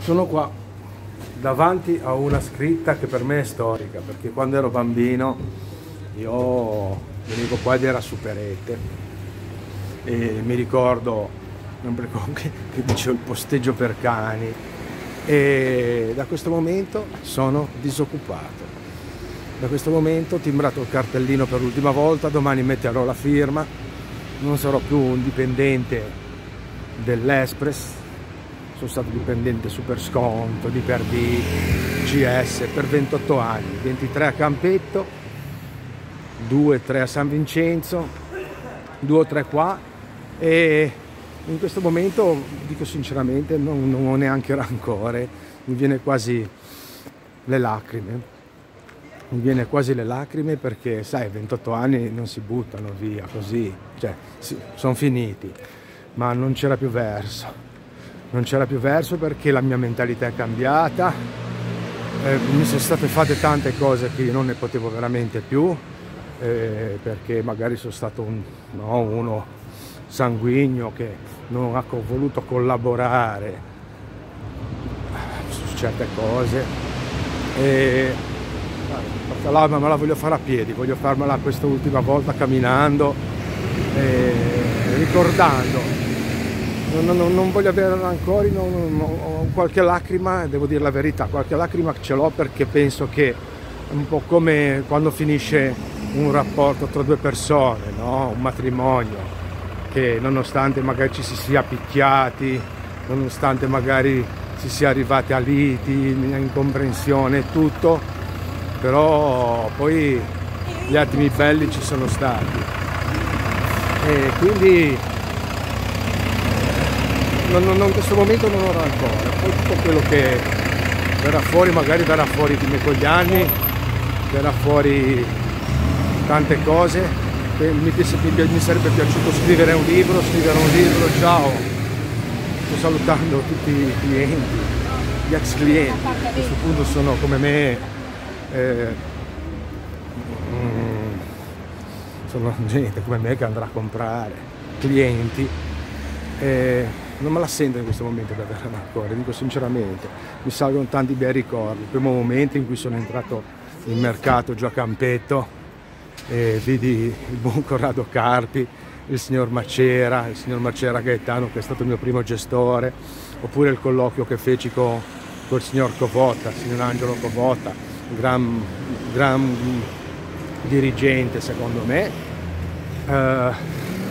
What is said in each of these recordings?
Sono qua davanti a una scritta che per me è storica, perché quando ero bambino io venivo qua ed era Superete e mi ricordo che dicevo il posteggio per cani, e da questo momento sono disoccupato. Da questo momento ho timbrato il cartellino per l'ultima volta, domani metterò la firma, non sarò più un dipendente dell'Express, sono stato dipendente super sconto, di per D, GS per 28 anni, 23 a Campetto, 2-3 a San Vincenzo, 2 o 3 qua, e in questo momento, dico sinceramente, non ho neanche rancore, mi viene quasi le lacrime. Mi viene quasi le lacrime perché, sai, 28 anni non si buttano via così, cioè sì, sono finiti, ma non c'era più verso. Non c'era più verso perché la mia mentalità è cambiata, mi sono state fatte tante cose che io non ne potevo veramente più, perché magari sono stato uno sanguigno che non ha voluto collaborare su certe cose, e me la voglio fare a piedi, voglio farmela questa ultima volta camminando, ricordando. Non voglio avere rancori, qualche lacrima, devo dire la verità, qualche lacrima ce l'ho, perché penso che è un po' come quando finisce un rapporto tra due persone, no? Un matrimonio, che nonostante magari ci si sia picchiati, nonostante magari si sia arrivati a liti, incomprensione e tutto, però poi gli attimi belli ci sono stati, e quindi in questo momento non ho rancore. Poi tutto quello che verrà fuori, magari verrà fuori con gli anni, verrà fuori tante cose. Mi sarebbe piaciuto scrivere un libro, ciao, sto salutando tutti i clienti, gli ex clienti, a questo punto sono come me, sono gente come me che andrà a comprare, clienti, non me la sento in questo momento di avere rancore, dico sinceramente. Mi salgono tanti bei ricordi, il primo momento in cui sono entrato in mercato giù a Campetto e vidi il buon Corrado Carpi, il signor Macera Gaetano, che è stato il mio primo gestore, oppure il colloquio che feci col signor Covotta, il signor Angelo Covotta, gran dirigente secondo me.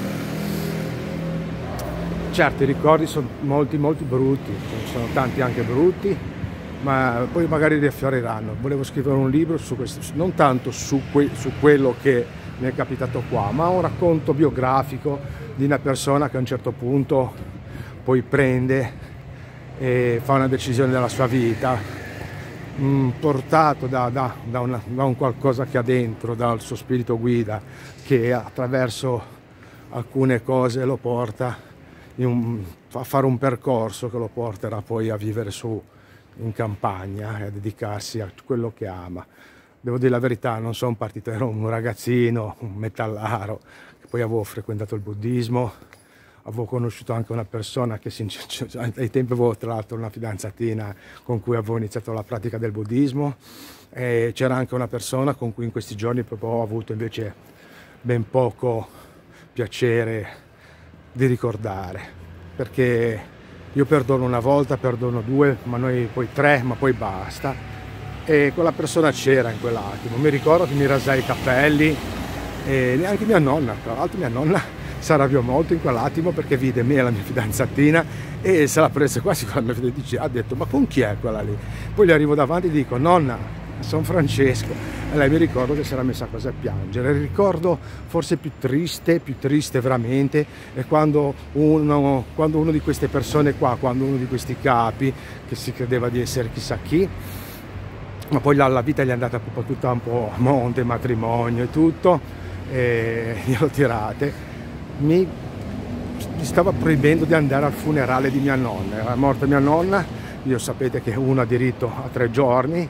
Certo, i ricordi sono molti brutti, sono tanti anche brutti, ma poi magari riaffioriranno. Volevo scrivere un libro su questo, non tanto su quello che mi è capitato qua, ma un racconto biografico di una persona che a un certo punto poi prende e fa una decisione della sua vita, portato da un qualcosa che ha dentro, dal suo spirito guida, che attraverso alcune cose lo porta a fare un percorso che lo porterà poi a vivere in campagna e a dedicarsi a quello che ama. Devo dire la verità, non sono partito, ero un ragazzino, un metallaro, che poi avevo frequentato il buddismo, avevo conosciuto anche una persona che ai tempi avevo tra l'altro una fidanzatina con cui avevo iniziato la pratica del buddismo, e c'era anche una persona con cui in questi giorni proprio ho avuto invece ben poco piacere di ricordare, perché io perdono una volta, perdono due, ma noi poi tre, ma poi basta, e quella persona c'era in quell'attimo. Mi ricordo che mi rasai i capelli, e neanche mia nonna, tra l'altro mia nonna si arrabbiò molto in quell'attimo perché vide me e la mia fidanzatina e se la prese quasi con la mia fidanzatina, ha detto ma con chi è quella lì? Poi le arrivo davanti e dico nonna, San Francesco, e lei mi ricordo che si era messa quasi a piangere. Il ricordo forse più triste veramente è quando uno di queste persone qua, quando uno di questi capi che si credeva di essere chissà chi, ma poi la vita gli è andata proprio tutta un po' a monte, matrimonio e tutto, e glielo tirate, mi stava proibendo di andare al funerale di mia nonna. Era morta mia nonna, io sapete che uno ha diritto a 3 giorni,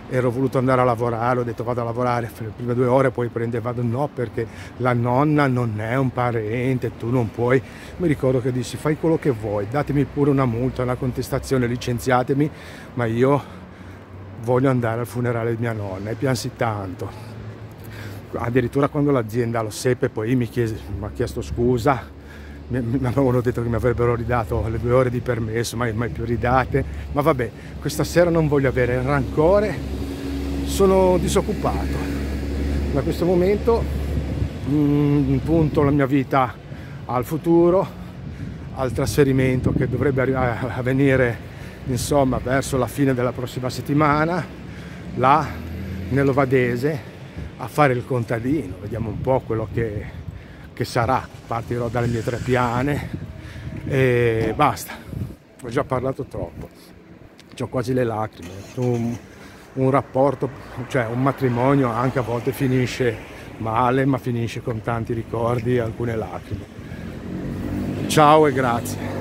ero voluto andare a lavorare, ho detto vado a lavorare per le prime 2 ore, poi vado, no, perché la nonna non è un parente, tu non puoi. Mi ricordo che dissi fai quello che vuoi, datemi pure una multa, una contestazione, licenziatemi, ma io voglio andare al funerale di mia nonna, e piansi tanto. Addirittura quando l'azienda lo seppe, poi mi ha chiesto scusa, mi avevano detto che mi avrebbero ridato le 2 ore di permesso, mai più ridate, ma vabbè, questa sera non voglio avere rancore, sono disoccupato. Da questo momento punto la mia vita al futuro, al trasferimento che dovrebbe avvenire insomma verso la fine della prossima settimana, là nell'Ovadese, a fare il contadino. Vediamo un po' quello che sarà. Partirò dalle mie 3 piane e basta, ho già parlato troppo, ho quasi le lacrime. Un rapporto, cioè un matrimonio anche a volte finisce male, ma finisce con tanti ricordi e alcune lacrime. Ciao e grazie.